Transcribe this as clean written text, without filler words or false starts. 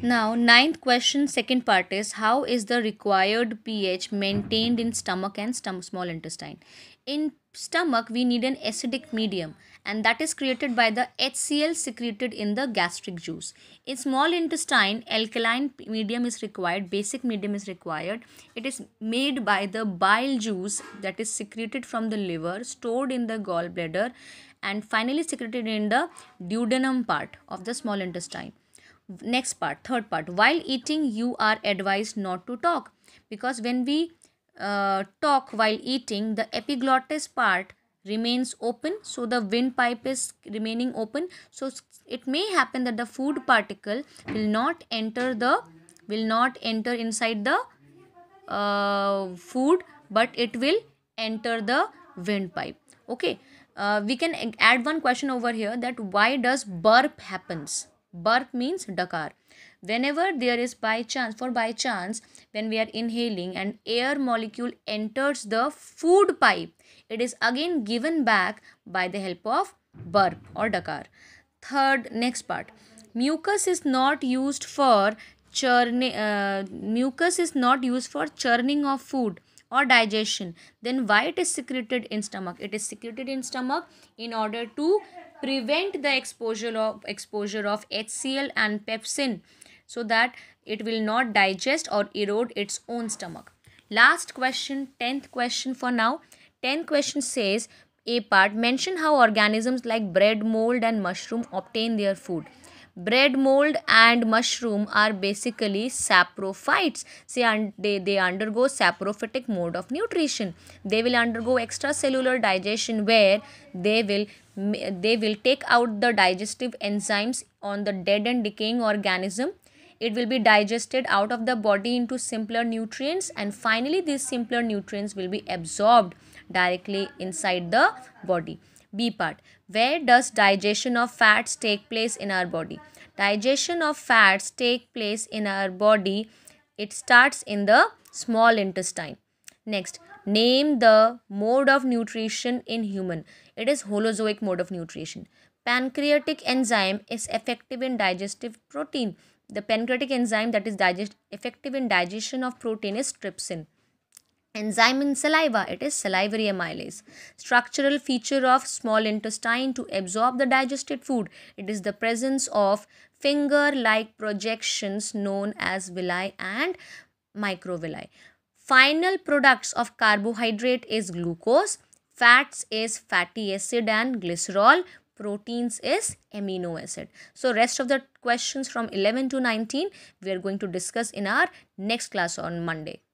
Now, ninth question, second part is how is the required pH maintained in stomach and small intestine? In stomach, we need an acidic medium, and that is created by the HCl secreted in the gastric juice. In small intestine, alkaline medium is required, basic medium is required. It is made by the bile juice that is secreted from the liver, stored in the gallbladder, and finally secreted in the duodenum part of the small intestine. Next part, third part, while eating you are advised not to talk, because when we talk while eating, the epiglottis part remains open, so the windpipe is remaining open, so it may happen that the food particle will not enter inside the food, but it will enter the windpipe. Okay, we can add one question over here, that why does burp happens? Burp means dakar. Whenever there is by chance, when we are inhaling and air molecule enters the food pipe, it is again given back by the help of burp or dakar. Third, next part, mucus is not used for mucus is not used for churning of food or digestion. Then why it is secreted in stomach? It is secreted in stomach in order to prevent the exposure of HCl and pepsin, so that it will not digest or erode its own stomach. Last question, 10th question for now. 10th question says, a part, mention how organisms like bread mold and mushroom obtain their food. Bread mold and mushroom are basically saprophytes. They undergo saprophytic mode of nutrition. They will undergo extracellular digestion, where they will take out the digestive enzymes on the dead and decaying organism. It will be digested out of the body into simpler nutrients, and finally these simpler nutrients will be absorbed directly inside the body. B part, where does digestion of fats take place in our body? Digestion of fats take place in our body. It starts in the small intestine. Next, name the mode of nutrition in human. It is holozoic mode of nutrition. Pancreatic enzyme is effective in digestive protein. The pancreatic enzyme that is effective in digestion of protein is trypsin. Enzyme in saliva, it is salivary amylase. Structural feature of small intestine to absorb the digested food, it is the presence of finger-like projections known as villi and microvilli. Final products of carbohydrate is glucose, fats is fatty acid and glycerol, proteins is amino acid. So rest of the questions from 11 to 19 we are going to discuss in our next class on Monday.